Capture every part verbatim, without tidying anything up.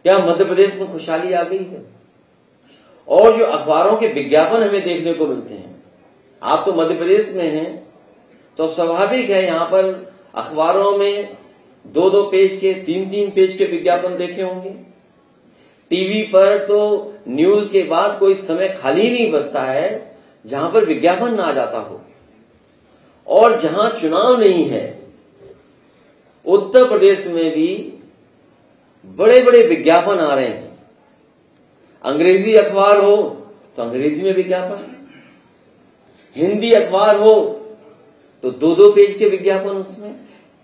क्या मध्य प्रदेश में खुशहाली आ गई है? और जो अखबारों के विज्ञापन हमें देखने को मिलते हैं, आप तो मध्य प्रदेश में हैं, तो स्वाभाविक है यहां पर अखबारों में दो दो पेज के, तीन तीन पेज के विज्ञापन देखे होंगे। टीवी पर तो न्यूज के बाद कोई समय खाली नहीं बचता है जहां पर विज्ञापन ना आ जाता हो। और जहां चुनाव नहीं है, उत्तर प्रदेश में भी बड़े बड़े विज्ञापन आ रहे हैं। अंग्रेजी अखबार हो तो अंग्रेजी में विज्ञापन, हिंदी अखबार हो तो दो दो पेज के विज्ञापन उसमें।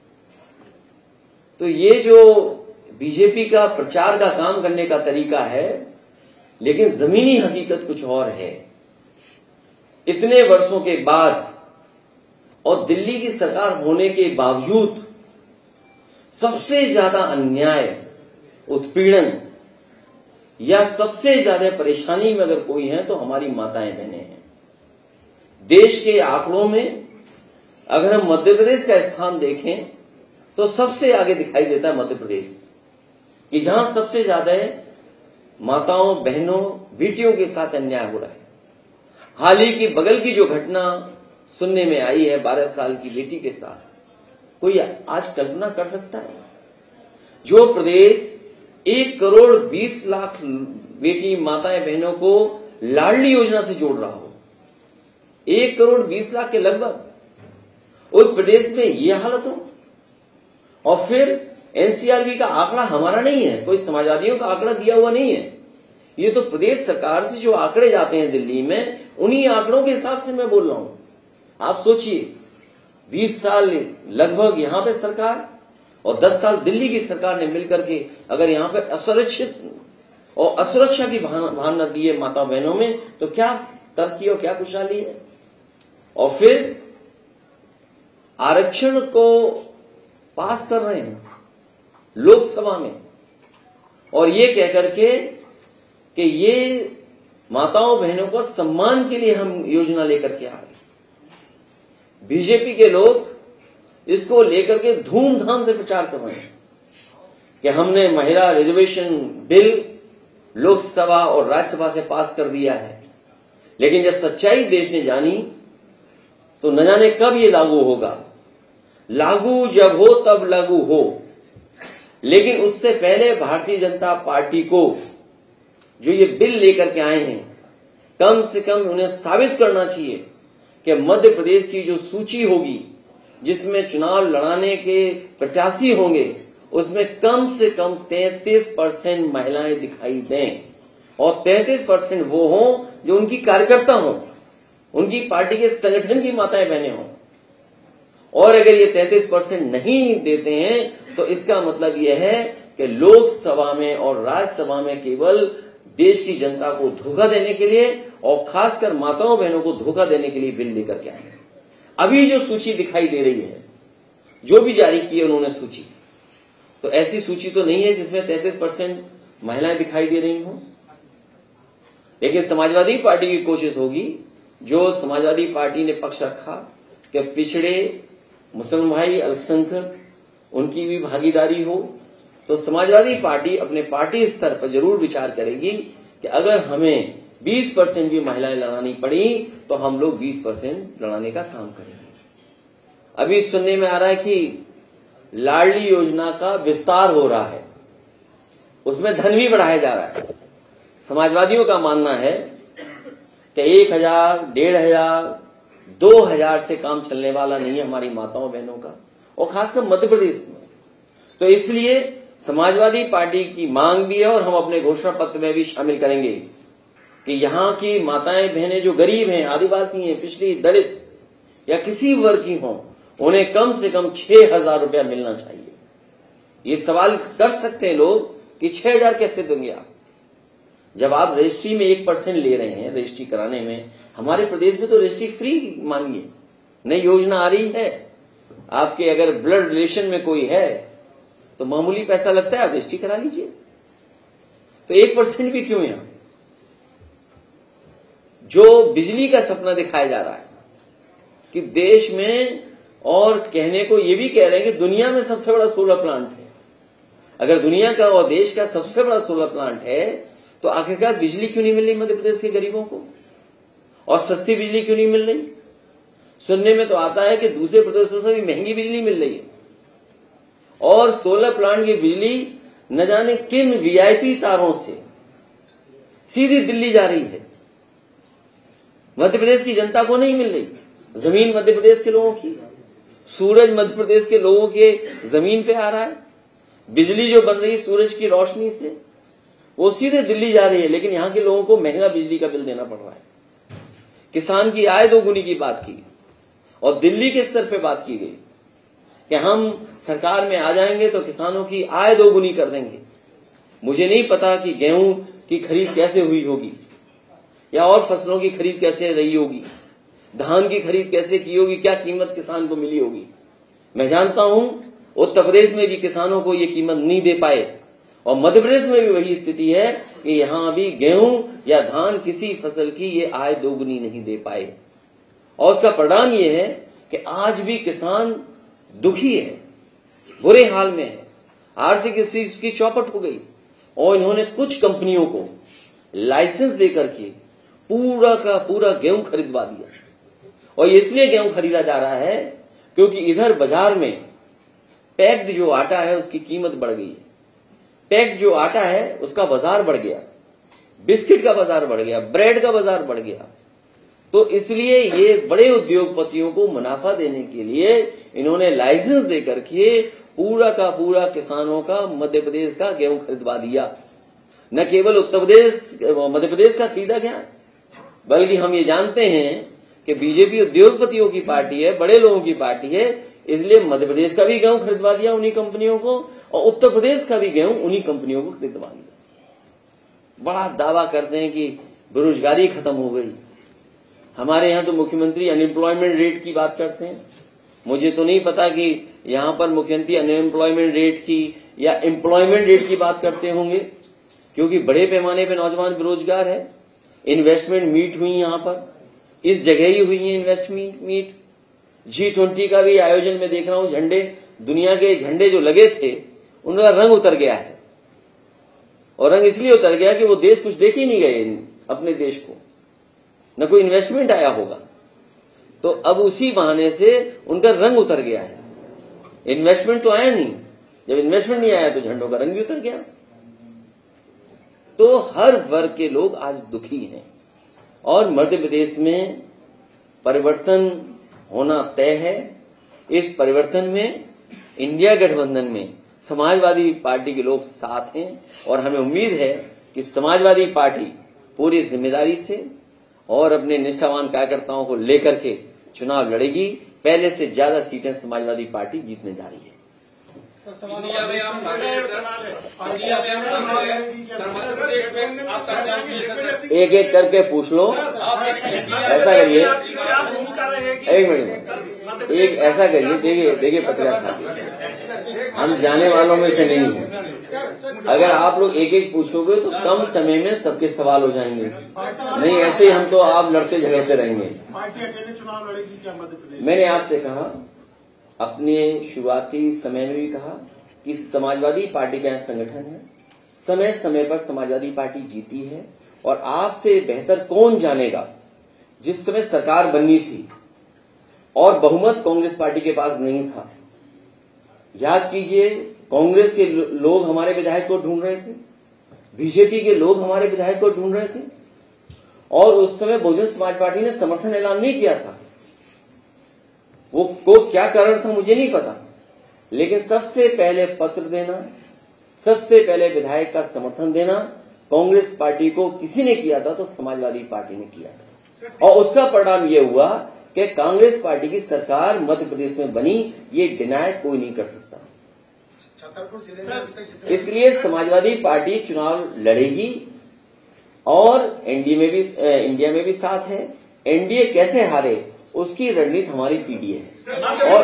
तो ये जो बीजेपी का प्रचार का काम करने का तरीका है, लेकिन जमीनी हकीकत कुछ और है। इतने वर्षों के बाद और दिल्ली की सरकार होने के बावजूद सबसे ज्यादा अन्याय, उत्पीड़न या सबसे ज्यादा परेशानी में अगर कोई है तो हमारी माताएं बहनें हैं। देश के आंकड़ों में अगर हम मध्य प्रदेश का स्थान देखें तो सबसे आगे दिखाई देता है मध्य प्रदेश, कि जहां सबसे ज्यादा माताओं, बहनों, बेटियों के साथ अन्याय हो रहा है। हाल ही की बगल की जो घटना सुनने में आई है बारह साल की बेटी के साथ, कोई आज कल्पना कर सकता है? जो प्रदेश एक करोड़ बीस लाख बेटी माताएं बहनों को लाडली योजना से जोड़ रहा हो, एक करोड़ बीस लाख के लगभग, उस प्रदेश में यह हालत हो। और फिर एनसीआरबी का आंकड़ा हमारा नहीं है, कोई समाजवादियों का आंकड़ा दिया हुआ नहीं है, ये तो प्रदेश सरकार से जो आंकड़े जाते हैं दिल्ली में, उन्हीं आंकड़ों के हिसाब से मैं बोल रहा हूं। आप सोचिए, बीस साल लगभग यहां पे सरकार और दस साल दिल्ली की सरकार ने मिलकर के अगर यहां पे असुरक्षित और असुरक्षा की भावना दी है माता बहनों में, तो क्या तरक्की और क्या खुशहाली है। और फिर आरक्षण को पास कर रहे हैं लोकसभा में, और ये कहकर के कि ये माताओं बहनों को सम्मान के लिए हम योजना लेकर के आ रहे हैं। बीजेपी के लोग इसको लेकर के धूमधाम से प्रचार कर रहे हैं कि हमने महिला रिजर्वेशन बिल लोकसभा और राज्यसभा से पास कर दिया है, लेकिन जब सच्चाई देश ने जानी तो न जाने कब ये लागू होगा। लागू जब हो तब लागू हो, लेकिन उससे पहले भारतीय जनता पार्टी को जो ये बिल लेकर के आए हैं, कम से कम उन्हें साबित करना चाहिए कि मध्य प्रदेश की जो सूची होगी जिसमें चुनाव लड़ाने के प्रत्याशी होंगे, उसमें कम से कम तैंतीस परसेंट महिलाएं दिखाई दें, और तैंतीस परसेंट वो हों जो उनकी कार्यकर्ता हों, उनकी पार्टी के संगठन की माताएं बहनें हों। और अगर ये तैंतीस परसेंट नहीं देते हैं तो इसका मतलब यह है कि लोकसभा में और राज्यसभा में केवल देश की जनता को धोखा देने के लिए और खासकर माताओं बहनों को धोखा देने के लिए बिल लेकर के आए हैं। अभी जो सूची दिखाई दे रही है, जो भी जारी की है उन्होंने सूची, तो ऐसी सूची तो नहीं है जिसमें तैंतीस परसेंट महिलाएं दिखाई दे रही हों। लेकिन समाजवादी पार्टी की कोशिश होगी, जो समाजवादी पार्टी ने पक्ष रखा कि पिछड़े मुसलमान भाई, अल्पसंख्यक, उनकी भी भागीदारी हो, तो समाजवादी पार्टी अपने पार्टी स्तर पर जरूर विचार करेगी कि अगर हमें बीस परसेंट भी महिलाएं लड़ानी पड़ी तो हम लोग बीस परसेंट लड़ाने का काम करेंगे। अभी सुनने में आ रहा है कि लाडली योजना का विस्तार हो रहा है, उसमें धन भी बढ़ाया जा रहा है। समाजवादियों का मानना है कि एक हजार, डेढ़ हजार, दो हजार से काम चलने वाला नहीं है हमारी माताओं बहनों का, और खासकर मध्य प्रदेश में। तो इसलिए समाजवादी पार्टी की मांग भी है और हम अपने घोषणा पत्र में भी शामिल करेंगे कि यहाँ की माताएं बहनें जो गरीब हैं, आदिवासी हैं, पिछड़ी, दलित या किसी वर्ग की हों, उन्हें कम से कम छह हजार रुपया मिलना चाहिए। ये सवाल कर सकते हैं लोग कि छह हजार कैसे देंगे आप, जब आप रजिस्ट्री में एक परसेंट ले रहे हैं रजिस्ट्री कराने में। हमारे प्रदेश में तो रजिस्ट्री फ्री मांगिए, नई योजना आ रही है। आपके अगर ब्लड रिलेशन में कोई है तो मामूली पैसा लगता है, आप रजिस्ट्री करा लीजिए। तो एक परसेंट भी क्यों? यहां जो बिजली का सपना दिखाया जा रहा है कि देश में, और कहने को ये भी कह रहे हैं कि दुनिया में सबसे बड़ा सोलर प्लांट है। अगर दुनिया का और देश का सबसे बड़ा सोलर प्लांट है तो आखिरकार बिजली क्यों नहीं मिल रही मध्य प्रदेश के गरीबों को, और सस्ती बिजली क्यों नहीं मिल रही? सुनने में तो आता है कि दूसरे प्रदेशों से भी महंगी बिजली मिल रही है, और सोलर प्लांट की बिजली न जाने किन वीआईपी तारों से सीधी दिल्ली जा रही है। मध्य प्रदेश की जनता को नहीं मिल रही। जमीन मध्य प्रदेश के लोगों की, सूरज मध्य प्रदेश के लोगों के जमीन पे आ रहा है, बिजली जो बन रही सूरज की रोशनी से वो सीधे दिल्ली जा रही है, लेकिन यहां के लोगों को महंगा बिजली का बिल देना पड़ रहा है। किसान की आय दोगुनी की बात की और दिल्ली के स्तर पे बात की गई कि हम सरकार में आ जाएंगे तो किसानों की आय दोगुनी कर देंगे। मुझे नहीं पता कि गेहूं की खरीद कैसे हुई होगी या और फसलों की खरीद कैसे रही होगी, धान की खरीद कैसे की होगी, क्या कीमत किसान को मिली होगी। मैं जानता हूं उत्तर प्रदेश में भी किसानों को ये कीमत नहीं दे पाए, और मध्य प्रदेश में भी वही स्थिति है कि यहां भी गेहूं या धान किसी फसल की ये आय दोगुनी नहीं दे पाए। और उसका परिणाम ये है कि आज भी किसान दुखी है, बुरे हाल में है, आर्थिक स्थिति उसकी चौपट हो गई, और इन्होंने कुछ कंपनियों को लाइसेंस देकर के पूरा का पूरा गेहूं खरीदवा दिया। और इसलिए गेहूं खरीदा जा रहा है क्योंकि इधर बाजार में पैक्ड जो आटा है उसकी कीमत बढ़ गई है, पैक्ड जो आटा है उसका बाजार बढ़ गया, बिस्किट का बाजार बढ़ गया, ब्रेड का बाजार बढ़ गया। तो इसलिए ये बड़े उद्योगपतियों को मुनाफा देने के लिए इन्होंने लाइसेंस देकर के पूरा का पूरा किसानों का मध्य प्रदेश का गेहूं खरीदवा दिया। न केवल उत्तर प्रदेश मध्य प्रदेश का खरीदा गया, बल्कि हम ये जानते हैं कि बीजेपी उद्योगपतियों की पार्टी है, बड़े लोगों की पार्टी है, इसलिए मध्य प्रदेश का भी गेहूं खरीदवा दिया उन्हीं कंपनियों को, और उत्तर प्रदेश का भी गेहूं उन्हीं कंपनियों को खरीदवा दिया। बड़ा दावा करते हैं कि बेरोजगारी खत्म हो गई। हमारे यहाँ तो मुख्यमंत्री अनएम्प्लॉयमेंट रेट की बात करते हैं। मुझे तो नहीं पता कि यहाँ पर मुख्यमंत्री अनएम्प्लॉयमेंट रेट की या एम्प्लॉयमेंट रेट की बात करते होंगे, क्योंकि बड़े पैमाने पर नौजवान बेरोजगार है। इन्वेस्टमेंट मीट हुई यहाँ पर, इस जगह ही हुई है इन्वेस्टमेंट मीट। जी ट्वेंटी का भी आयोजन में देख रहा हूं, झंडे, दुनिया के झंडे जो लगे थे उनका रंग उतर गया है, और रंग इसलिए उतर गया कि वो देश कुछ देख ही नहीं गए अपने देश को, न कोई इन्वेस्टमेंट आया होगा, तो अब उसी बहाने से उनका रंग उतर गया है। इन्वेस्टमेंट तो आया नहीं, जब इन्वेस्टमेंट नहीं आया तो झंडों का रंग भी उतर गया। तो हर वर्ग के लोग आज दुखी हैं, और मध्य प्रदेश में परिवर्तन होना तय है। इस परिवर्तन में इंडिया गठबंधन में समाजवादी पार्टी के लोग साथ हैं, और हमें उम्मीद है कि समाजवादी पार्टी पूरी जिम्मेदारी से और अपने निष्ठावान कार्यकर्ताओं को लेकर के चुनाव लड़ेगी। पहले से ज्यादा सीटें समाजवादी पार्टी जीतने जा रही है। इंडिया में आप इंडिया में आप एक एक करके पूछ लो। ऐसा करिए, एक मिनट, एक ऐसा करिए, देखिए देखिए पत्रकार साहब, हम जाने वालों में से नहीं है। अगर आप लोग एक एक पूछोगे तो कम समय में सबके सवाल हो जाएंगे, नहीं ऐसे ही हम तो आप लड़ते झगड़ते रहेंगे। मैंने आपसे कहा, अपने शुरुआती समय में भी कहा कि समाजवादी पार्टी का संगठन है, समय समय पर समाजवादी पार्टी जीती है, और आपसे बेहतर कौन जानेगा। जिस समय सरकार बननी थी और बहुमत कांग्रेस पार्टी के पास नहीं था, याद कीजिए, कांग्रेस के लोग हमारे विधायक को ढूंढ रहे थे, बीजेपी के लोग हमारे विधायक को ढूंढ रहे थे, और उस समय बहुजन समाज पार्टी ने समर्थन ऐलान नहीं किया था। वो को क्या कारण था मुझे नहीं पता, लेकिन सबसे पहले पत्र देना, सबसे पहले विधायक का समर्थन देना कांग्रेस पार्टी को किसी ने किया था तो समाजवादी पार्टी ने किया था, और उसका परिणाम ये हुआ कि कांग्रेस पार्टी की सरकार मध्य प्रदेश में बनी। ये डिनाय कोई नहीं कर सकता। इसलिए समाजवादी पार्टी चुनाव लड़ेगी, और एनडीए में भी इंडिया में भी साथ है। एनडीए कैसे हारे उसकी रणनीति हमारी पीढ़ी है। और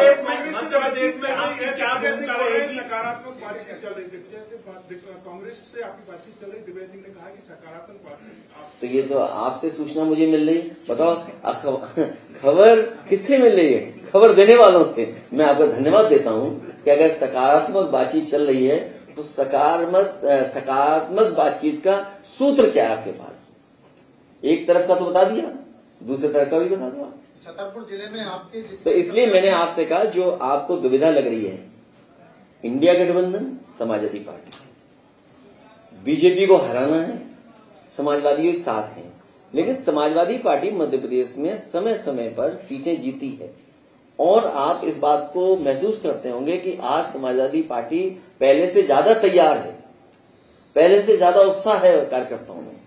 कांग्रेस से आपकी बातचीत चल रही, दिव्या सिंह ने कहा कि सकारात्मक बातचीत। तो ये तो आपसे सूचना मुझे मिल रही, बताओ खबर किससे मिल रही है? खबर देने वालों से। मैं आपको धन्यवाद देता हूं कि अगर सकारात्मक बातचीत चल रही है तो सकारात्मक सकारात्मक बातचीत का सूत्र क्या है आपके पास? एक तरफ का तो बता दिया, दूसरे तरफ का भी बता दो। छतरपुर जिले में आपके तो इसलिए मैंने आपसे कहा, जो आपको दुविधा लग रही है, इंडिया गठबंधन, समाजवादी पार्टी, बीजेपी को हराना है, समाजवादी साथ हैं, लेकिन समाजवादी पार्टी मध्य प्रदेश में समय समय पर सीटें जीती है और आप इस बात को महसूस करते होंगे कि आज समाजवादी पार्टी पहले से ज्यादा तैयार है, पहले से ज्यादा उत्साह है कार्यकर्ताओं में।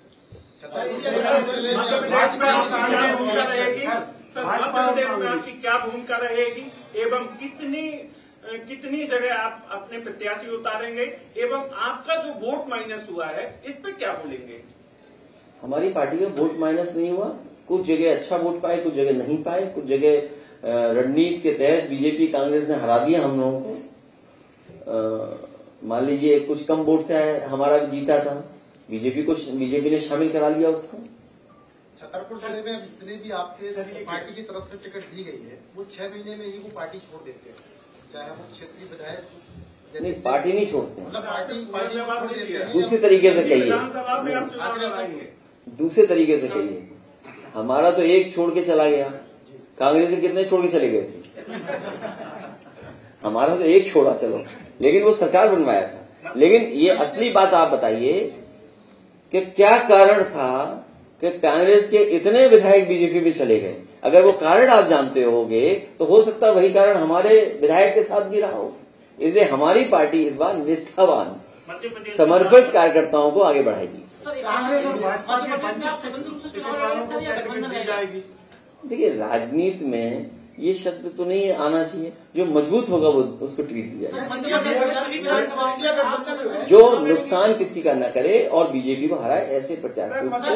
मध्य प्रदेश में आपकी क्या भूमिका रहेगी एवं कितनी कितनी जगह आप अपने प्रत्याशी उतारेंगे एवं आपका जो वोट माइनस हुआ है इस पे क्या बोलेंगे? हमारी पार्टी का वोट माइनस नहीं हुआ, कुछ जगह अच्छा वोट पाए, कुछ जगह नहीं पाए, कुछ जगह रणनीति के तहत बीजेपी कांग्रेस ने हरा दिया हम लोगों को। मान लीजिए कुछ कम वोट से हमारा जीता था, बीजेपी को बीजेपी ने शामिल करा लिया उसको। छतरपुर जिले में जितने भी आपके पार्टी की तरफ से टिकट दी गई है वो छह महीने में ही वो पार्टी छोड़ देते हैं, चाहे वो क्षेत्रीय विधायक। नहीं, पार्टी नहीं छोड़ते हैं, मतलब पार्टी पार्टी छोड़ देते हैं। दूसरे तरीके से कहिए, दूसरे तरीके से कहिए, हमारा तो एक छोड़ के चला गया, कांग्रेस के कितने छोड़ के चले गए थे? हमारा तो एक छोड़ा चलो, लेकिन वो सरकार बनवाया था। लेकिन ये असली बात आप बताइए कि क्या कारण था कि कांग्रेस के इतने विधायक बीजेपी में चले गए? अगर वो कारण आप जानते होगे तो हो सकता है वही कारण हमारे विधायक के साथ भी रहा हो। इसलिए हमारी पार्टी इस बार निष्ठावान समर्पित कार्यकर्ताओं को आगे बढ़ाएगी। देखिए, राजनीति में ये शब्द तो नहीं आना चाहिए, जो मजबूत होगा वो उसको ट्रीट किया जाए, जो नुकसान किसी का न करे और बीजेपी को हराए, ऐसे प्रत्याशियों को।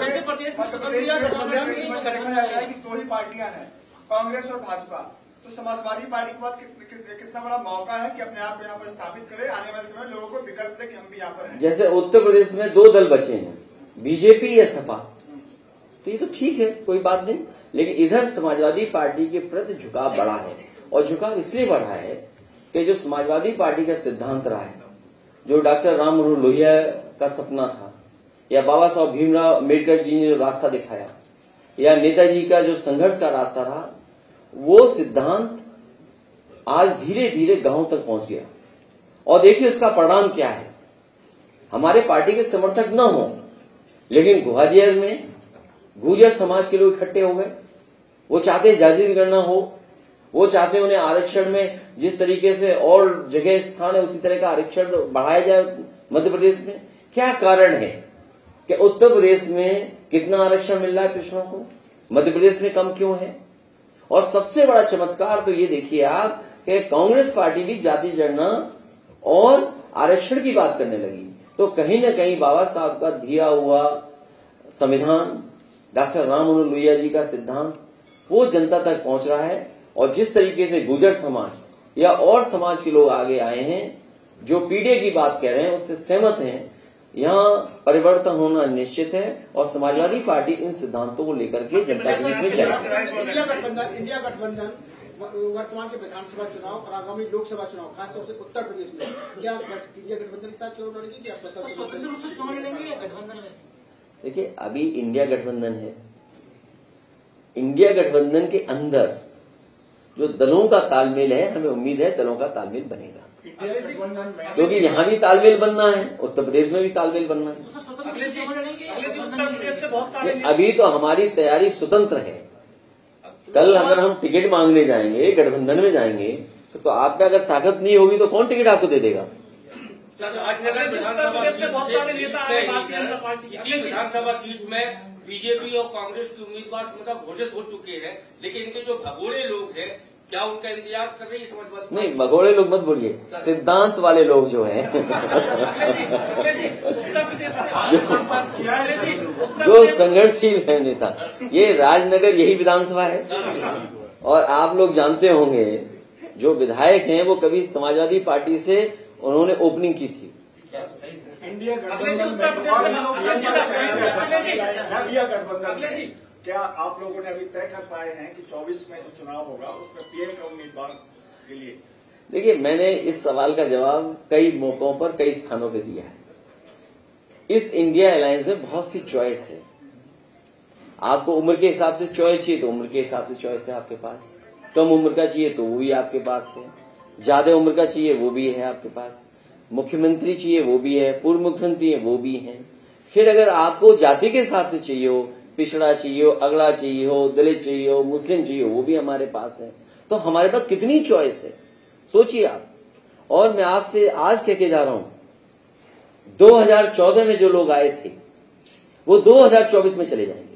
दो ही पार्टियां हैं, कांग्रेस और भाजपा, तो समाजवादी पार्टी के बाद कितना बड़ा मौका है कि अपने आप को यहाँ पर स्थापित करे, आने वाले समय लोगों को विकल्प दे कि हम भी यहाँ पर हैं। जैसे उत्तर प्रदेश में दो दल बचे हैं, बीजेपी या सपा, तो ये तो ठीक है, कोई बात नहीं। लेकिन इधर समाजवादी पार्टी के प्रति झुकाव बढ़ा है, और झुकाव इसलिए बढ़ा है कि जो समाजवादी पार्टी का सिद्धांत रहा है, जो डॉक्टर राम मनोहर लोहिया का सपना था, या बाबा साहब भीमराव अम्बेडकर जी ने जो रास्ता दिखाया, या नेताजी का जो संघर्ष का रास्ता रहा, वो सिद्धांत आज धीरे धीरे गांव तक पहुंच गया। और देखिए उसका परिणाम क्या है। हमारे पार्टी के समर्थक न हो, लेकिन ग्वालियर में गुर्जर समाज के लोग इकट्ठे हो गए। वो चाहते हैं जाति गणना हो, वो चाहते हैं उन्हें आरक्षण में जिस तरीके से और जगह स्थान है उसी तरह का आरक्षण बढ़ाया जाए मध्य प्रदेश में। क्या कारण है कि उत्तर प्रदेश में कितना आरक्षण मिल रहा है कृष्णों को, मध्य प्रदेश में कम क्यों है? और सबसे बड़ा चमत्कार तो ये देखिए आप कि कांग्रेस पार्टी भी जाति गणना और आरक्षण की बात करने लगी। तो कहीं न कहीं बाबा साहब का दिया हुआ संविधान, डॉक्टर राम मनोहर लोहिया जी का सिद्धांत, वो जनता तक पहुंच रहा है। और जिस तरीके से गुर्जर समाज या और समाज के लोग आगे आए हैं, जो पीढ़ी की बात कह रहे हैं, उससे सहमत हैं, यहाँ परिवर्तन होना निश्चित है। और समाजवादी पार्टी इन सिद्धांतों को लेकर के जनता के बीच में जाएगी। इंडिया गठबंधन इंडिया गठबंधन वर्तमान के विधानसभा चुनाव और आगामी लोकसभा चुनाव, खासतौर से उत्तर प्रदेश में, क्या इंडिया गठबंधन के साथ चुनाव लड़ेगी या स्वतंत्र रूप से चुनाव लड़ेंगे या गठबंधन में? देखिए, अभी इंडिया गठबंधन है। इंडिया गठबंधन के अंदर जो दलों का तालमेल है, हमें उम्मीद है दलों का तालमेल बनेगा, क्योंकि यहाँ भी तालमेल बनना है, उत्तर प्रदेश में भी तालमेल बनना है। अभी तो हमारी तैयारी स्वतंत्र है। कल अगर हम टिकट मांगने जाएंगे, गठबंधन में जाएंगे, तो, तो आप पे अगर ताकत नहीं होगी तो कौन टिकट आपको दे देगा? विधानसभा सीट में बीजेपी और कांग्रेस के उम्मीदवार मतलब घोषित हो चुके हैं, लेकिन इनके जो भगोड़े लोग हैं, क्या उनका इंतजार कर रही है समाजवादी? नहीं, भगोड़े लोग मत बोलिए, सिद्धांत वाले लोग जो हैं जो संघर्षशील है नेता, ये राजनगर यही विधानसभा है। और आप लोग जानते होंगे जो विधायक हैं वो कभी समाजवादी पार्टी से उन्होंने ओपनिंग की थी। इंडिया गठबंधन क्या आप लोगों ने अभी तय कर पाए हैं कि चौबीस में जो चुनाव होगा उसमें पीएम का उम्मीदवार के लिए देखिए, मैंने इस सवाल का जवाब कई मौकों पर कई स्थानों पे दिया है। इस इंडिया अलायंस में बहुत सी चॉइस है। आपको उम्र के हिसाब से चॉइस चाहिए तो उम्र के हिसाब से चॉइस है आपके पास, कम उम्र का चाहिए तो वो भी आपके पास है, ज्यादा उम्र का चाहिए वो भी है आपके पास, मुख्यमंत्री चाहिए वो भी है, पूर्व मुख्यमंत्री है वो भी है। फिर अगर आपको जाति के हिसाब से चाहिए हो, पिछड़ा चाहिए हो, अगड़ा चाहिए हो, दलित चाहिए हो, मुस्लिम चाहिए हो, वो भी हमारे पास है। तो हमारे पास कितनी चॉइस है, सोचिए आप। और मैं आपसे आज कह के जा रहा हूं, दो हज़ार चौदह में जो लोग आए थे वो दो हज़ार चौबीस में चले जाएंगे,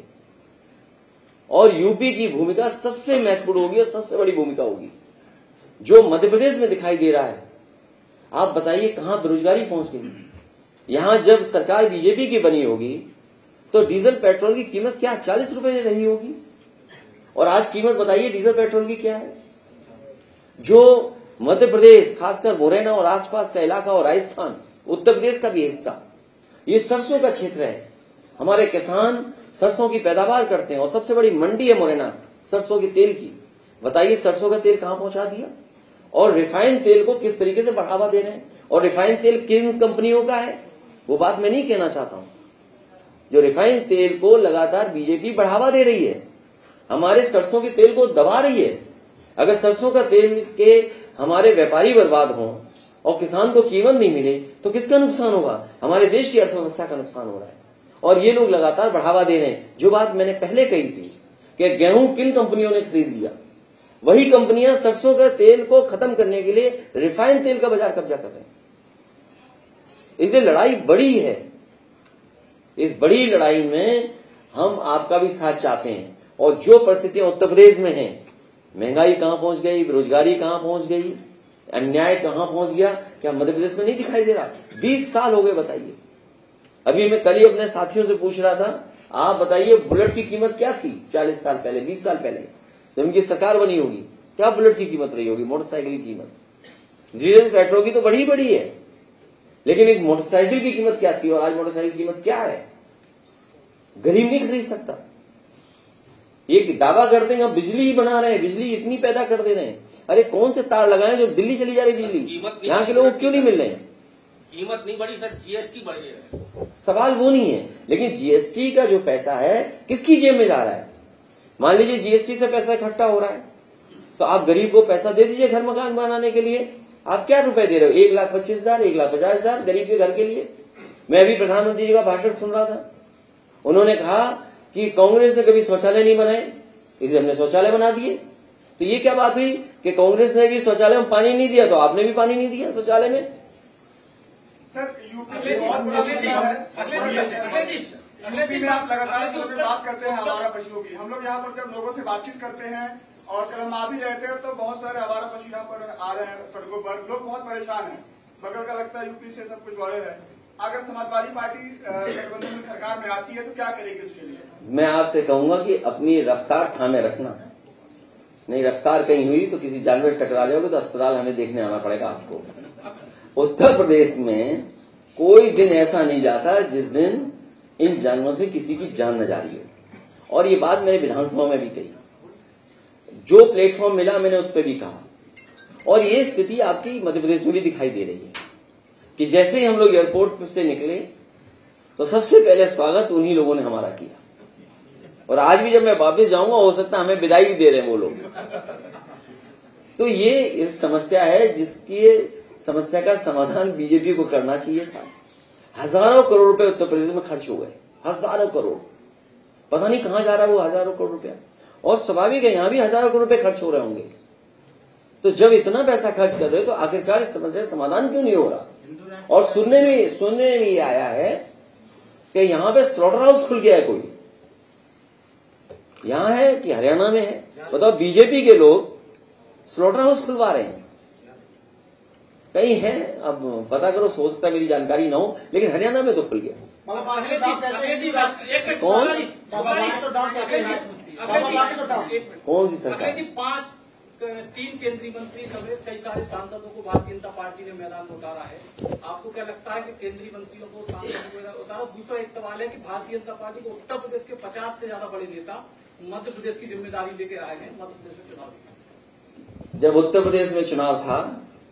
और यूपी की भूमिका सबसे महत्वपूर्ण होगी और सबसे बड़ी भूमिका होगी। जो मध्य प्रदेश में दिखाई दे रहा है, आप बताइए कहां बेरोजगारी पहुंच गई। यहां जब सरकार बीजेपी की बनी होगी तो डीजल पेट्रोल की कीमत क्या चालीस रुपए रही होगी, और आज कीमत बताइए डीजल पेट्रोल की क्या है। जो मध्य प्रदेश, खासकर मुरैना और आसपास का इलाका और राजस्थान, उत्तर प्रदेश का भी हिस्सा, ये सरसों का क्षेत्र है। हमारे किसान सरसों की पैदावार करते हैं और सबसे बड़ी मंडी है मुरैना सरसों के तेल की। बताइए सरसों का तेल कहां पहुंचा दिया, और रिफाइंड तेल को किस तरीके से बढ़ावा दे रहे हैं। और रिफाइंड तेल किन कंपनियों का है वो बात मैं नहीं कहना चाहता हूं। जो रिफाइंड तेल को लगातार बीजेपी बढ़ावा दे रही है, हमारे सरसों के तेल को दबा रही है। अगर सरसों का तेल के हमारे व्यापारी बर्बाद हों और किसान को कीमत नहीं मिले तो किसका नुकसान होगा, हमारे देश की अर्थव्यवस्था का नुकसान हो रहा है। और ये लोग लगातार बढ़ावा दे रहे हैं। जो बात मैंने पहले कही थी कि गेहूं किन कंपनियों ने खरीद लिया, वही कंपनियां सरसों का तेल को खत्म करने के लिए रिफाइंड तेल का बाजार कब्जा कर रहे हैं। इसलिए लड़ाई बड़ी है। इस बड़ी लड़ाई में हम आपका भी साथ चाहते हैं। और जो परिस्थितियां उत्तर प्रदेश में हैं, महंगाई कहां पहुंच गई, बेरोजगारी कहां पहुंच गई, अन्याय कहां पहुंच गया, क्या मध्य प्रदेश में नहीं दिखाई दे रहा। बीस साल हो गए, बताइए। अभी मैं कल ही अपने साथियों से पूछ रहा था, आप बताइए बुलेट की कीमत क्या थी चालीस साल पहले, बीस साल पहले, जब उनकी सरकार बनी होगी, क्या बुलेट की कीमत रही होगी, मोटरसाइकिल की कीमत। डीजल पेट्रोल की तो बड़ी बड़ी है, लेकिन एक मोटरसाइकिल की कीमत क्या थी और आज मोटरसाइकिल की कीमत क्या है, गरीब नहीं खरीद सकता। ये दावा करते हैं हम बिजली ही बना रहे हैं, बिजली इतनी पैदा कर दे रहे हैं। अरे कौन से तार लगाए जो दिल्ली चली जा रही बिजली, यहाँ के लोगों को क्यों नहीं मिल रहे हैं। कीमत नहीं बढ़ी सर, जीएसटी बढ़ गया। सवाल वो नहीं है, लेकिन जीएसटी का जो पैसा है किसकी जेब में जा रहा है। मान लीजिए जीएसटी से पैसा इकट्ठा हो रहा है, तो आप गरीब को पैसा दे दीजिए घर मकान बनाने के लिए। आप क्या रुपए दे रहे हो, एक लाख पच्चीस हजार एक लाख पचास हजार गरीब के घर के लिए। मैं अभी प्रधानमंत्री जी का भाषण सुन रहा था, उन्होंने कहा कि कांग्रेस ने कभी शौचालय नहीं बनाए, इसलिए हमने शौचालय बना दिए। तो ये क्या बात हुई कि कांग्रेस ने भी शौचालय में पानी नहीं दिया तो आपने भी पानी नहीं दिया शौचालय में। सर यूपी में बहुत बड़ा मुद्दा है, यूपी में आप लगातार इस पर बात करते हैं आवारा पशुओं की। हम लोग यहाँ पर जब लोगों से बातचीत करते हैं और कल हम आ भी रहते हैं तो बहुत सारे आवारा पशु यहाँ पर आ रहे हैं सड़कों पर, लोग बहुत परेशान हैं। बगल का लगता है यूपी से सब कुछ बड़े है। अगर समाजवादी पार्टी गठबंधन में सरकार में आती है तो क्या करेगी उसके लिए। मैं आपसे कहूंगा कि अपनी रफ्तार थामे रखना, नहीं रफ्तार कहीं हुई तो किसी जानवर टकरा जाओगे तो अस्पताल हमें देखने आना पड़ेगा आपको। उत्तर प्रदेश में कोई दिन ऐसा नहीं जाता जिस दिन इन जानवरों से किसी की जान न जा रही हो। और ये बात मैंने विधानसभा में भी कही, जो प्लेटफॉर्म मिला मैंने उस पर भी कहा। और ये स्थिति आपकी मध्य प्रदेश में भी दिखाई दे रही है कि जैसे ही हम लोग एयरपोर्ट से निकले तो सबसे पहले स्वागत उन्हीं लोगों ने हमारा किया। और आज भी जब मैं वापस जाऊंगा हो सकता है हमें विदाई भी दे रहे हैं वो लोग। तो ये इस समस्या है जिसकी समस्या का समाधान बीजेपी को करना चाहिए था। हजारों करोड़ रुपए उत्तर प्रदेश में खर्च हो गए, हजारों करोड़, पता नहीं कहां जा रहा है वो हजारों करोड़ रुपया। और स्वाभाविक है यहां भी हजारों करोड़ रुपए खर्च हो रहे होंगे। तो जब इतना पैसा खर्च कर रहे हो तो आखिरकार इस समस्या का समाधान क्यों नहीं हो रहा। और सुनने में सुनने में ये आया है कि यहां पे स्लॉटर हाउस खुल गया है, कोई यहां है कि हरियाणा में है, बताओ। बीजेपी के लोग स्लॉटर हाउस खुलवा रहे हैं, कहीं है, अब पता करो, हो सकता है मेरी जानकारी ना हो, लेकिन हरियाणा में तो खुल गया। कौन कौन सी सरकार। पांच तीन केंद्रीय मंत्री समेत कई सारे सांसदों को भारतीय जनता पार्टी ने मैदान में उतारा है। आपको क्या लगता है कि केंद्रीय मंत्रियों को सांसदों को उतारा। दूसरा एक सवाल है कि भारतीय जनता पार्टी को उत्तर प्रदेश के पचास से ज्यादा बड़े नेता मध्य प्रदेश की जिम्मेदारी लेकर आए हैं। मध्य प्रदेश में चुनाव, जब उत्तर प्रदेश में चुनाव था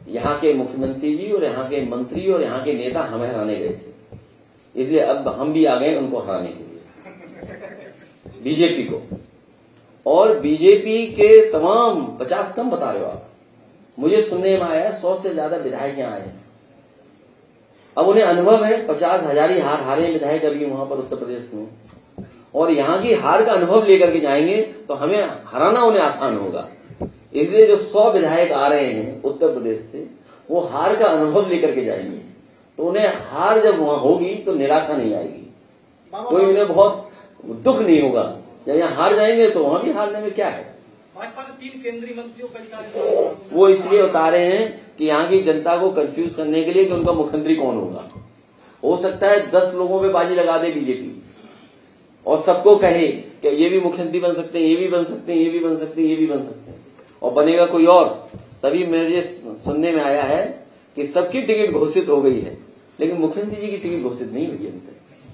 यहाँ के मुख्यमंत्री जी और यहाँ के मंत्री और यहाँ के नेता हमें हराने गए थे, इसलिए अब हम भी आ गए उनको हराने के लिए, बीजेपी को। और बीजेपी के तमाम पचास कम बता रहे हो आप, मुझे सुनने में आया सौ से ज्यादा विधायक यहाँ आए हैं। अब उन्हें अनुभव है, पचास हजार ही हार हारे विधायक अभी वहां पर उत्तर प्रदेश में, और यहाँ की हार का अनुभव लेकर के जाएंगे तो हमें हराना उन्हें आसान होगा। इसलिए जो सौ विधायक आ रहे हैं उत्तर प्रदेश से, वो हार का अनुभव लेकर के जाएंगे, तो उन्हें हार जब वहां होगी तो निराशा नहीं आएगी, कोई उन्हें बहुत दुख नहीं होगा। जब यहाँ हार जाएंगे तो वहां भी हारने में क्या है। भाजपा ने तीन केंद्रीय मंत्रियों कई सारे वो इसलिए उतारे हैं कि यहाँ की जनता को कंफ्यूज करने के लिए कि उनका मुख्यमंत्री कौन होगा। हो सकता है दस लोगों पे बाजी लगा दे बीजेपी और सबको कहे कि ये भी मुख्यमंत्री बन सकते हैं, ये भी बन सकते हैं, ये भी बन सकते हैं, ये भी बन सकते हैं, और बनेगा कोई और। तभी मुझे सुनने में आया है कि सबकी टिकट घोषित हो गई है, लेकिन मुख्यमंत्री जी की टिकट घोषित नहीं हुई है अभी तक।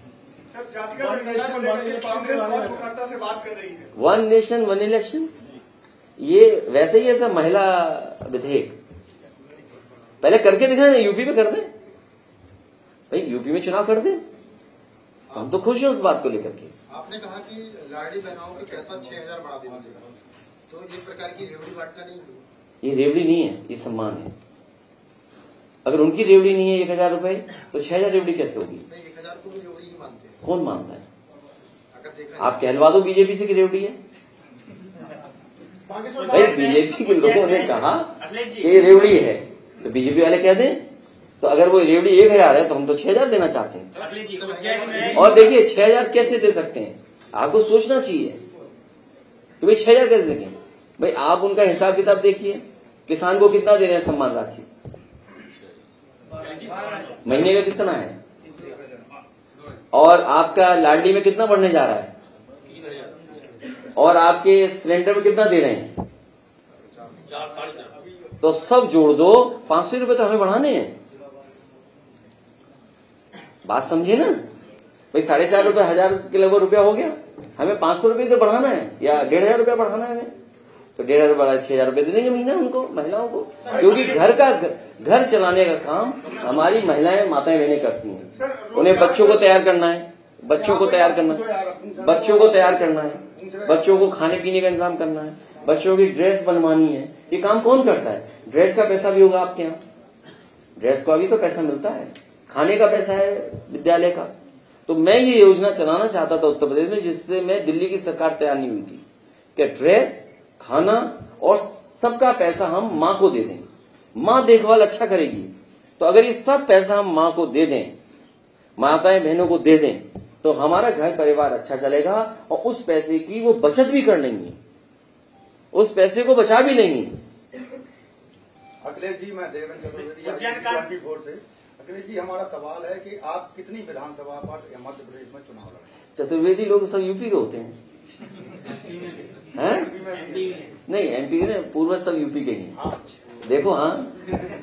वन नेशन वन इलेक्शन, ये वैसे ही ऐसा महिला विधेयक पहले करके दिखाए ना, यूपी में कर दे भाई, यूपी में चुनाव कर दे, हम तो खुश हैं उस बात को लेकर के। आपने कहा कि लाड़ी बहनाओं की पैसा छह हजार बढ़ा देना चाहिए, तो एक प्रकार की रेवड़ी बांटना नहीं है। ये रेवड़ी नहीं है, ये सम्मान है। अगर उनकी रेवड़ी नहीं है एक हजार रुपए, तो छह हजार रेवड़ी कैसे होगी? एक हजार को भी रेवड़ी ही मानते हैं। कौन मानता है? आप कहलवा दो बीजेपी से की रेवड़ी है। भाई बीजेपी के लोगों ने कहा कि ये रेवड़ी है, तो बीजेपी वाले कह दें, तो अगर वो रेवड़ी एक हजार है तो हम तो छह हजार देना चाहते हैं। और देखिए छह हजार कैसे दे सकते हैं, आपको सोचना चाहिए कि भाई छह हजार कैसे देंगे। भाई आप उनका हिसाब किताब देखिए, किसान को कितना दे रहे हैं सम्मान राशि, महीने का कितना है, और आपका लाडली में कितना बढ़ने जा रहा है, और आपके सिलेंडर में कितना दे रहे हैं, तो सब जोड़ दो, पांच सौ रुपए तो हमें बढ़ाने हैं। बात समझे ना भाई, साढ़े चार रुपए हजार के लगभग रुपया हो गया, हमें पांच सौ रुपये तो बढ़ाना है या डेढ़ हजार रुपया बढ़ाना है हमें, तो डेढ़ हजार बढ़ा छह हजार रुपये दे देंगे महीना उनको, महिलाओं को, क्योंकि घर का घर चलाने का काम हमारी महिलाएं माताएं बहनें करती हैं। उन्हें बच्चों को तैयार करना है, बच्चों को तैयार करना है, बच्चों को तैयार करना है, बच्चों को खाने पीने का इंतजाम करना है, बच्चों की ड्रेस बनवानी है। ये काम कौन करता है? ड्रेस का पैसा भी होगा आपके यहाँ, ड्रेस का भी तो पैसा मिलता है, खाने का पैसा है विद्यालय का। तो मैं ये योजना चलाना चाहता था उत्तर प्रदेश में, जिससे मैं दिल्ली की सरकार तैयार नहीं हुई थी कि ड्रेस, खाना और सबका पैसा हम माँ को दे दें, माँ देखभाल अच्छा करेगी। तो अगर ये सब पैसा हम माँ को दे दें, माताएं बहनों को दे दें, तो हमारा घर परिवार अच्छा चलेगा, और उस पैसे की वो बचत भी कर लेंगी, उस पैसे को बचा भी लेंगी। अखिलेश जी, मैं देवेंद्र चतुर्वेदी से। अखिलेश जी, हमारा सवाल है कि आप कितनी विधानसभा पर मध्य प्रदेश में चुनाव लड़ेंगे? चतुर्वेदी लोग सब यूपी के होते हैं, हैं? नहीं, एमपी ने पूर्वज सब यूपी के ही। देखो हाँ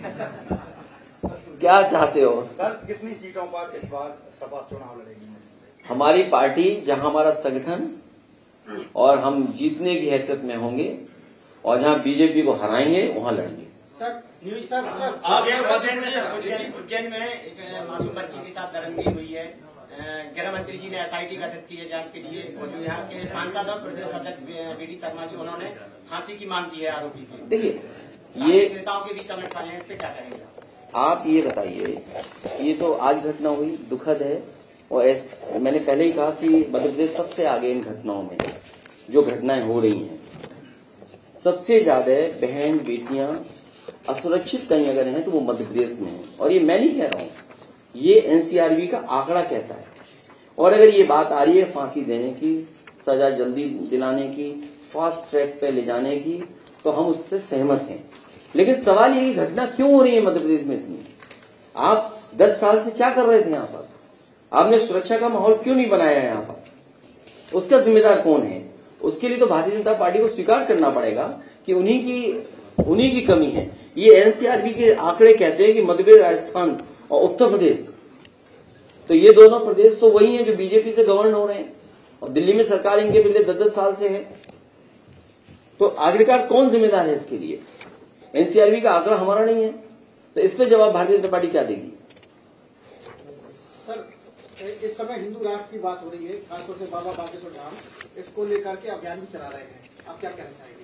क्या चाहते हो सर, कितनी सीटों पर इस बार सभा चुनाव लड़ेगी? हमारी पार्टी, जहां हमारा संगठन और हम जीतने की हैसियत में होंगे, और जहां बीजेपी को हराएंगे वहां लड़ेंगे। Sir news sir sir Ujjain में एक मासूम बच्ची के साथ दरंगी हुई है, गृह मंत्री जी ने एसआईटी गठित की है जांच के लिए, और जो यहाँ के सांसद और प्रदेश अध्यक्ष बी डी शर्मा जी, उन्होंने फांसी की मांग की है आरोपी की। देखिए ये नेताओं के भी कमेंट आए हैं, इस पे क्या कहेंगे आप? ये बताइए, ये तो आज घटना हुई, दुखद है, और ऐस, मैंने पहले ही कहा कि मध्य प्रदेश सबसे आगे इन घटनाओं में, जो घटनाएं हो रही हैं। सबसे ज्यादा बहन बेटियां असुरक्षित कहीं अगर हैं तो वो मध्य प्रदेश में है, और ये मैं नहीं कह रहा हूँ, ये एनसीआरबी का आंकड़ा कहता है। और अगर ये बात आ रही है फांसी देने की, सजा जल्दी दिलाने की, फास्ट ट्रैक पे ले जाने की, तो हम उससे सहमत हैं। लेकिन सवाल ये कि घटना क्यों हो रही है मध्य प्रदेश में इतनी? आप दस साल से क्या कर रहे थे यहाँ पर? आपने सुरक्षा का माहौल क्यों नहीं बनाया है यहाँ पर? उसका जिम्मेदार कौन है? उसके लिए तो भारतीय जनता पार्टी को स्वीकार करना पड़ेगा कि उन्हीं की उन्हीं की कमी है। ये एनसीआरबी के आंकड़े कहते हैं कि मध्य प्रदेश, राजस्थान और उत्तर प्रदेश, तो ये दोनों प्रदेश तो वही हैं जो बीजेपी से गवर्न हो रहे हैं, और दिल्ली में सरकार इनके पिछले दस दस साल से है। तो आखिरकार कौन जिम्मेदार है इसके लिए? एनसीआरबी का आंकड़ा हमारा नहीं है, तो इस पे जवाब भारतीय जनता पार्टी क्या देगी? सर, इस समय हिंदू राष्ट्र की बात हो रही है, खासतौर से बाबा बागेश्वर धाम, इसको लेकर के अभियान भी चला रहे हैं, आप क्या कहना चाहेंगे?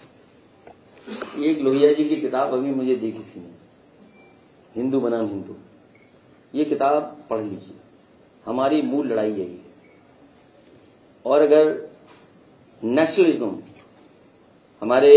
एक लोहिया जी की किताब अभी मुझे दी किसी ने, हिंदू बनाम हिंदू, ये किताब पढ़ लीजिए। हमारी मूल लड़ाई यही है। और अगर नेशनलिज्म, हमारे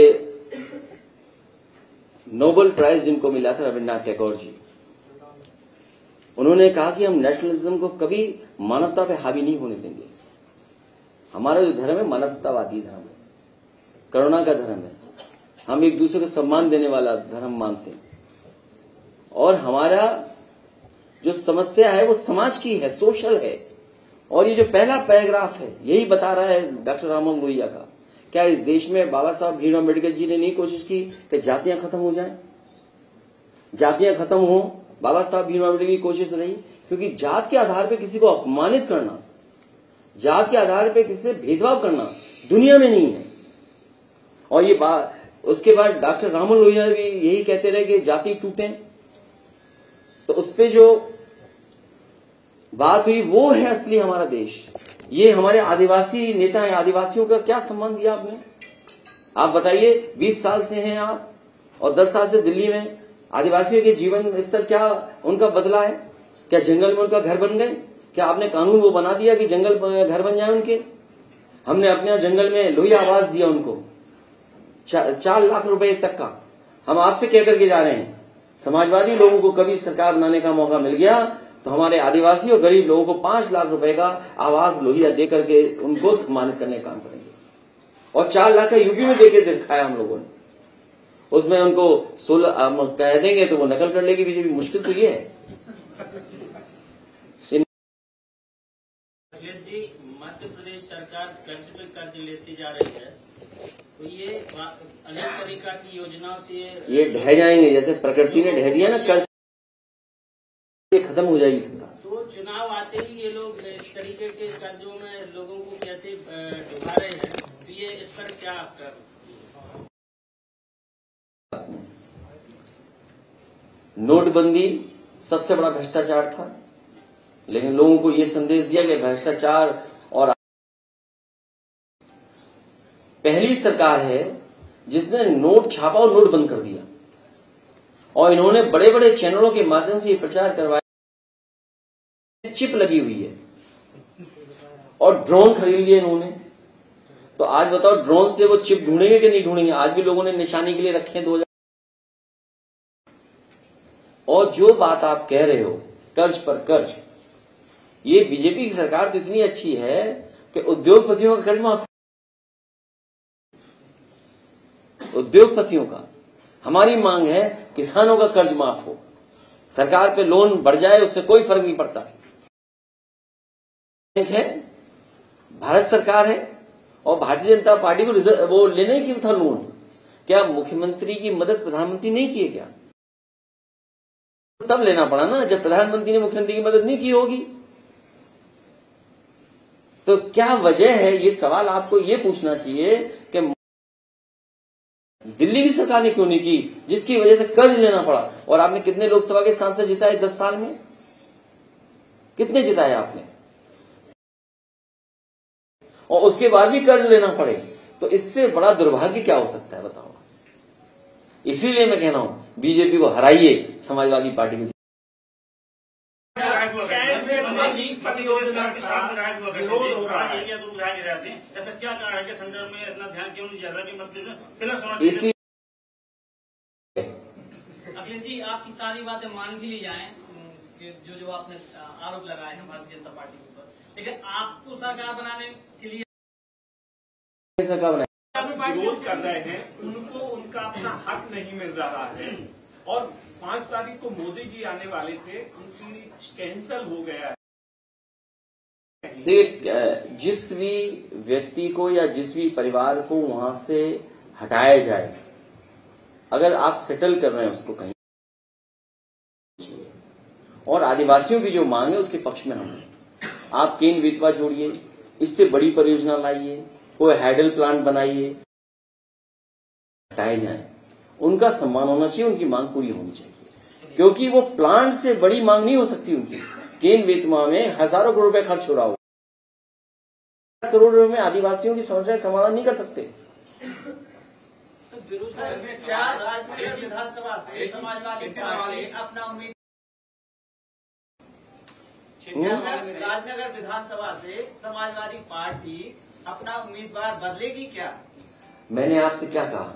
नोबेल प्राइज जिनको मिला था रविन्द्रनाथ टैगोर जी, उन्होंने कहा कि हम नेशनलिज्म को कभी मानवता पे हावी नहीं होने देंगे। हमारा जो धर्म है मानवतावादी धर्म है, करुणा का धर्म है, हम एक दूसरे को सम्मान देने वाला धर्म मानते हैं। और हमारा जो समस्या है वो समाज की है, सोशल है। और ये जो पहला पैराग्राफ है यही बता रहा है डॉक्टर राममोहन लोहिया का। क्या इस देश में बाबा साहब भीमराव अम्बेडकर जी ने नहीं कोशिश की कि जातियां खत्म हो जाएं, जातियां खत्म हो? बाबा साहब भीमराव अम्बेडकर की कोशिश रही, क्योंकि जात के आधार पर किसी को अपमानित करना, जात के आधार पर किसी से भेदभाव करना दुनिया में नहीं है। और ये बात उसके बाद डॉक्टर राममोहन लोहिया भी यही कहते रहे कि जाति टूटे। तो उस पे जो बात हुई वो है असली हमारा देश। ये हमारे आदिवासी नेता हैं, आदिवासियों का क्या सम्मान दिया आपने? आप बताइए, बीस साल से हैं आप और दस साल से दिल्ली में, आदिवासियों के जीवन स्तर क्या उनका बदला है? क्या जंगल में उनका घर बन गए? क्या आपने कानून वो बना दिया कि जंगल घर बन जाए उनके? हमने अपने यहाँ जंगल में लोहिया आवास दिया उनको, चा, चार लाख रुपए तक का। हम आपसे कह करके जा रहे हैं, समाजवादी लोगों को कभी सरकार बनाने का मौका मिल गया तो हमारे आदिवासी और गरीब लोगों को पांच लाख रुपए का आवास लोहिया दे करके उनको सम्मानित करने का काम करेंगे। और चार लाख का यूपी में देके दिखाया हम लोगों ने। उसमें उनको सोलह कह देंगे तो वो नकल कर लेगी बीजेपी। मुश्किल तो ये है। मध्य प्रदेश सरकार कर्ज पे कर्ज लेती जा रही है, तो ये अनेक तरीका की योजनाओं से ये ढह जाएंगे, जैसे प्रकृति ने ढह दिया ना कर्ज, ये खत्म हो जाएगी सरकार। तो चुनाव आते ही ये लोग इस तरीके के कर्जों में लोगों को कैसे डुबा रहे हैं, तो ये इस पर क्या आपका? नोटबंदी सबसे बड़ा भ्रष्टाचार था, लेकिन लोगों को ये संदेश दिया कि भ्रष्टाचार, और पहली सरकार है जिसने नोट छापा और नोट बंद कर दिया। और इन्होंने बड़े बड़े चैनलों के माध्यम से ये प्रचार करवाया, चिप लगी हुई है और ड्रोन खरीद लिए इन्होंने। तो आज बताओ, ड्रोन से वो चिप ढूंढेंगे कि नहीं ढूंढेंगे? आज भी लोगों ने निशानी के लिए रखे हैं दो हजार। और जो बात आप कह रहे हो कर्ज पर कर्ज, ये बीजेपी की सरकार तो इतनी अच्छी है कि उद्योगपतियों का कर्ज माफ, उद्योगपतियों का। हमारी मांग है किसानों का कर्ज माफ हो, सरकार पे लोन बढ़ जाए, उससे कोई फर्क नहीं पड़ता। है भारत सरकार है और भारतीय जनता पार्टी को रिजर्व वो लेने की था लोन। क्या मुख्यमंत्री की मदद प्रधानमंत्री नहीं किए क्या? तब लेना पड़ा ना जब प्रधानमंत्री ने मुख्यमंत्री की मदद नहीं की होगी। तो क्या वजह है, ये सवाल आपको ये पूछना चाहिए कि दिल्ली की सरकार ने क्यों नहीं की, जिसकी वजह से कर्ज लेना पड़ा। और आपने कितने लोकसभा के सांसद जिताए दस साल में? कितने जिताए आपने? और उसके बाद भी कर्ज लेना पड़े, तो इससे बड़ा दुर्भाग्य क्या हो सकता है बताओ। इसीलिए मैं कह रहा हूं बीजेपी को हराइए, समाजवादी पार्टी को। क्या कारण है कि संदर्भ में इतना ध्यान क्यों नहीं ज्यादा कि मतलब इसी अखिलेश जी, आपकी सारी बातें मान भी ली जाएं कि जो जो आपने आरोप लगाए हैं भारतीय जनता पार्टी के ऊपर, लेकिन आपको सरकार बनाने के लिए सरकार बनाए विरोध कर रहे हैं, उनको उनका अपना हक नहीं मिल रहा है। और पांच तारीख को मोदी जी आने वाले थे, उनकी कैंसल हो गया है। देखिए, जिस भी व्यक्ति को या जिस भी परिवार को वहां से हटाया जाए, अगर आप सेटल कर रहे हैं उसको कहीं, और आदिवासियों की जो मांग है उसके पक्ष में हम हैं। आप केन बेतवा जोड़िए, इससे बड़ी परियोजना लाइए, कोई हाइडल प्लांट बनाइए, हटाए जाए, उनका सम्मान होना चाहिए, उनकी मांग पूरी होनी चाहिए। क्योंकि वो प्लांट से बड़ी मांग नहीं हो सकती उनकी। केन बेतवा में हजारों करोड़ रुपए खर्च हो रहा हो, करोड़ रुपए में आदिवासियों की समस्या समाधान नहीं कर सकते। क्या राजनगर विधानसभा से समाजवादी पार्टी अपना उम्मीद राजनगर विधानसभा से समाजवादी पार्टी अपना उम्मीदवार बदलेगी क्या? मैंने आपसे क्या कहा,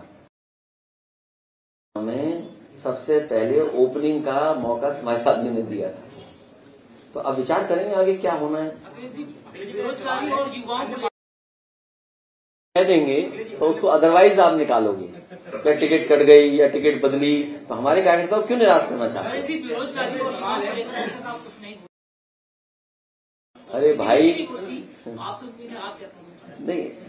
हमें सबसे पहले ओपनिंग का मौका समाजवादी ने दिया था, तो अब विचार करेंगे आगे क्या होना है। बेरोजगारी और युवाओं को कह देंगे तो उसको अदरवाइज आप निकालोगे, या टिकट कट गई या टिकट बदली, तो हमारे कार्यकर्ताओं क्यों निराश करना चाहते हैं? बेरोजगारी और युवाओं को लेकर कुछ नहीं। अरे भाई आप सब आप क्या नहीं,